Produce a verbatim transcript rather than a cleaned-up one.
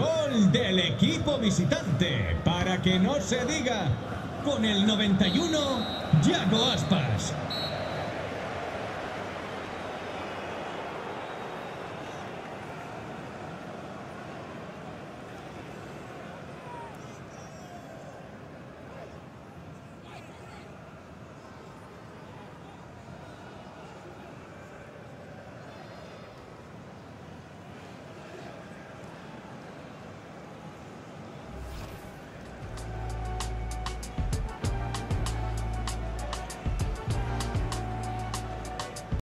Gol del equipo visitante. Para que no se diga. Con el noventa y uno, Yago Aspas.